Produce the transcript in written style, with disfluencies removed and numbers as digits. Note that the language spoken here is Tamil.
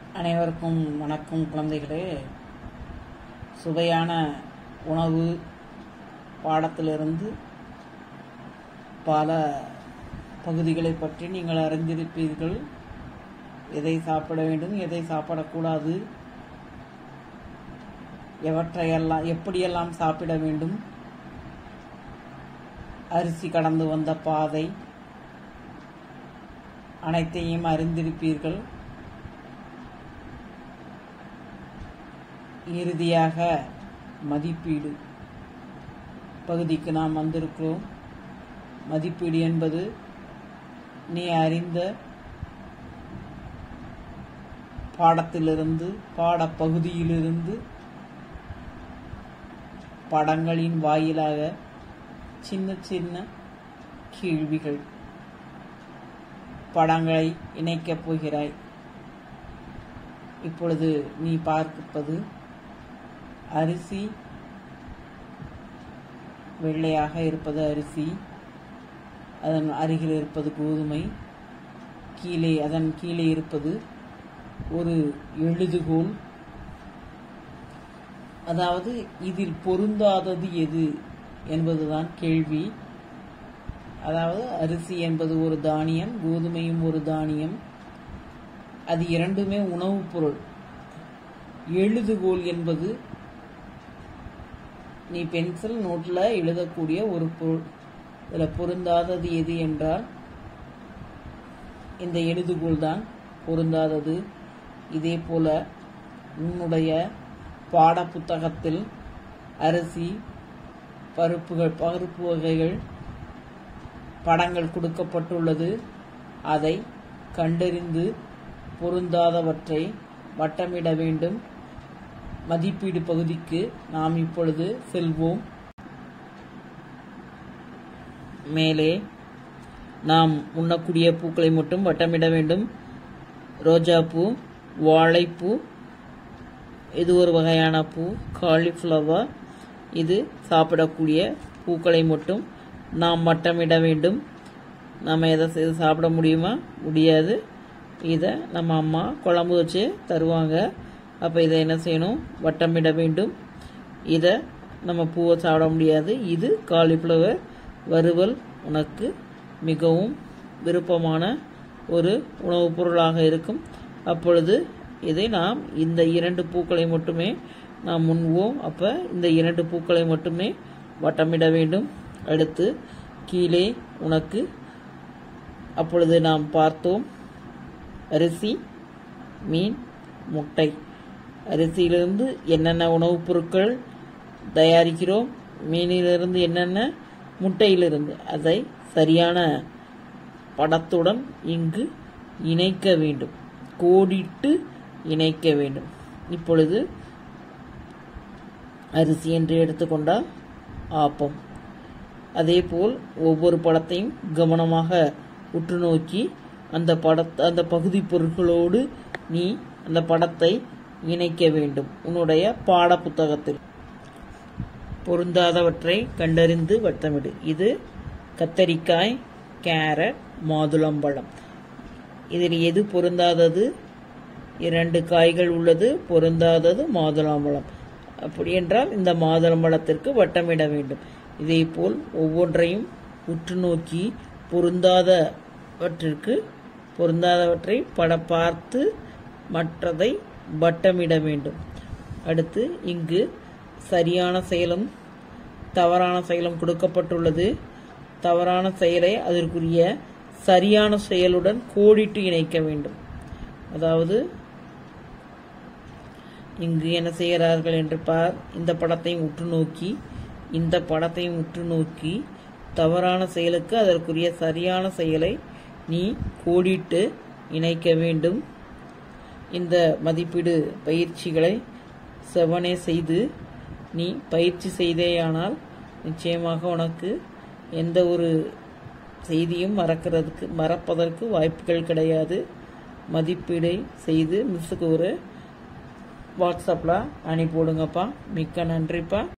அனைவருக்கும் வணக்கம் குழந்தைகளே. சுவையான உணவு பாடத்திலிருந்து பல பகுதிகளை பற்றி நீங்கள் அறிந்திருப்பீர்கள். எதை சாப்பிட வேண்டும், எதை சாப்பிடக்கூடாது, எப்படியெல்லாம் சாப்பிட வேண்டும், அரிசி கடந்து வந்த பாதை அனைத்தையும் அறிந்திருப்பீர்கள். இறுதியாக மதிப்பீடு பகுதிக்கு நாம் வந்திருக்கிறோம். மதிப்பீடு என்பது நீ அறிந்த பாடத்திலிருந்து, பாடப்பகுதியிலிருந்து படங்களின் வாயிலாக சின்ன சின்ன கேள்விகள், படங்களை இணைக்கப் போகிறாய். இப்பொழுது நீ பார்ப்பது அரிசி, வெள்ளையாக இருப்பது அரிசி, அதன் அருகில் இருப்பது கோதுமை, அதன் கீழே இருப்பது ஒரு எழுதுகோல். அதாவது இதில் பொருந்தாதது எது என்பதுதான் கேள்வி. அதாவது அரிசி என்பது ஒரு தானியம், கோதுமையும் ஒரு தானியம், அது இரண்டுமே உணவுப் பொருள். எழுதுகோல் என்பது நீ பென்சில் நோட்டில் எழுதக்கூடிய ஒரு பொருள். இதில் பொருந்தாதது எது என்றால் இந்த எழுதுகோல் தான் பொருந்தாதது. இதே போல உன்னுடைய பாட புத்தகத்தில் அரிசி, பருப்பு வகைகள் படங்கள் கொடுக்கப்பட்டுள்ளது. அதை கண்டறிந்து பொருந்தாதவற்றை வட்டமிட வேண்டும். மதிப்பீடு பகுதிக்கு நாம் இப்பொழுது செல்வோம். மேலே நாம் உண்ணக்கூடிய பூக்களை மட்டும் வட்டமிட வேண்டும். ரோஜாப்பூ, வாழைப்பூ, இது ஒரு வகையான பூ. காலிஃப்ளவர், இது சாப்பிடக்கூடிய பூக்களை மட்டும் நாம் வட்டமிட வேண்டும். நம்ம எதை சாப்பிட முடியுமா? முடியாது. இதை நம்ம அம்மா குழம்பு வச்சு தருவாங்க. அப்போ இதை என்ன செய்யணும்? வட்டமிட வேண்டும். இதை நம்ம பூவை சாப்பிட முடியாது. இது காலிஃப்ளவர் வறுவல், உனக்கு மிகவும் விருப்பமான ஒரு உணவுப் பொருளாக இருக்கும். அப்பொழுது இதை நாம் இந்த இரண்டு பூக்களை மட்டுமே நாம் உண்ணுவோம். அப்போ இந்த இரண்டு பூக்களை மட்டுமே வட்டமிட வேண்டும். அடுத்து கீழே உனக்கு அப்பொழுது நாம் பார்த்தோம் அரிசி, மீன், முட்டை. அரிசியிலிருந்து என்னென்ன உணவுப் பொருட்கள் தயாரிக்கிறோம், மீனிலிருந்து என்னென்ன, முட்டையிலிருந்து, அதை சரியான படத்துடன் இங்கு இணைக்க வேண்டும், கோடிட்டு இணைக்க வேண்டும். இப்பொழுது அரிசி என்று எடுத்துக்கொண்டால் ஆப்பம். அதேபோல் ஒவ்வொரு படத்தையும் கவனமாக உற்று நோக்கி அந்த பகுதி பொருட்களோடு நீ அந்த படத்தை இணைக்க வேண்டும். உன்னுடைய பாட புத்தகத்தில் பொருந்தாதவற்றை கண்டறிந்து வட்டமிடு. இது கத்தரிக்காய், கேரட், மாதுளம்பழம். இதில் எது பொருந்தாதது? இரண்டு காய்கள் உள்ளது, பொருந்தாதது மாதுளம்பழம். அப்படி என்றால் இந்த மாதுளம்பழத்திற்கு வட்டமிட வேண்டும். இதே போல் ஒவ்வொன்றையும் உற்று நோக்கி பொருந்தாதவற்றை பார்த்து மற்றதை வட்டமிட வேண்டும். அடுத்து இங்கு சரியான செயலும் தவறான செயலும் கொடுக்கப்பட்டுள்ளது. தவறான செயலை அதற்குரிய சரியான செயலுடன் கோடிட்டு இணைக்க வேண்டும். அதாவது இங்கு என்ன செய்கிறார்கள் என்று பார். இந்த படத்தையும் உற்று நோக்கி, இந்த படத்தையும் உற்று நோக்கி, தவறான செயலுக்கு அதற்குரிய சரியான செயலை நீ கோடிட்டு இணைக்க வேண்டும். இந்த மதிப்பீடு பயிற்சிகளை செவனே செய்து நீ பயிற்சி செய்தேயானால் நிச்சயமாக உனக்கு எந்த ஒரு செய்தியும் மறப்பதற்கு வாய்ப்புகள் கிடையாது. மதிப்பீடை செய்து மிஸ்ஸுக்கு ஒரு வாட்ஸ்அப்பில் அனுப்பிவிடுங்கப்பா. மிக்க நன்றிப்பா.